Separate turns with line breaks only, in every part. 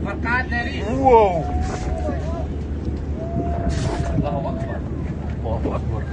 واو الله اكبر الله اكبر.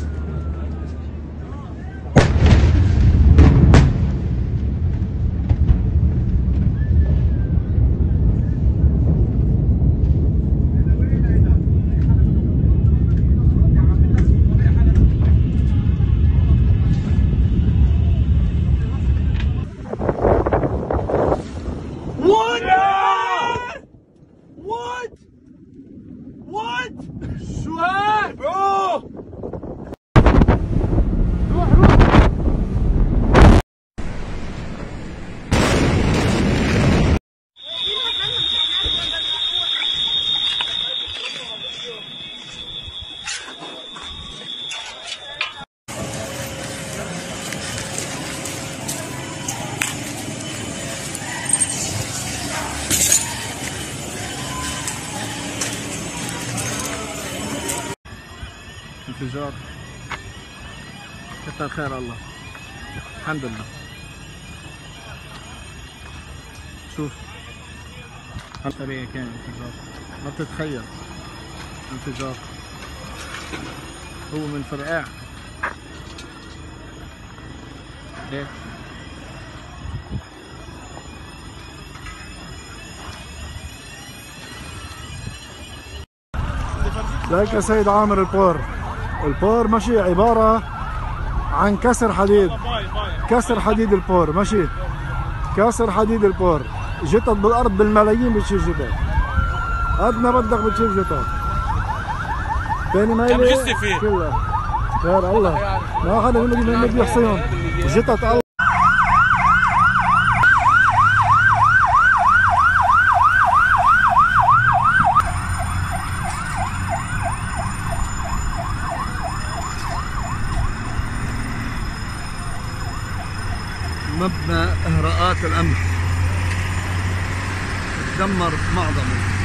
انفجار، كتر خير الله، الحمد لله. شوف سريع كان انفجار، ما بتتخيل انفجار، هو من فرقاع هيك.
لك يا سيد عامر البور ماشي عبارة عن كسر حديد، كسر حديد البور ماشي، كسر حديد البور، جتت بالأرض بالملايين بتشيل جتت، قد ما بدك بتشيل جتت. ثاني ما
كم جثة فيه؟
كلها خير الله، ما حدا منهم بيحصيهم جتت الله.
مبنى إهراءات الأمن تدمر معظمه.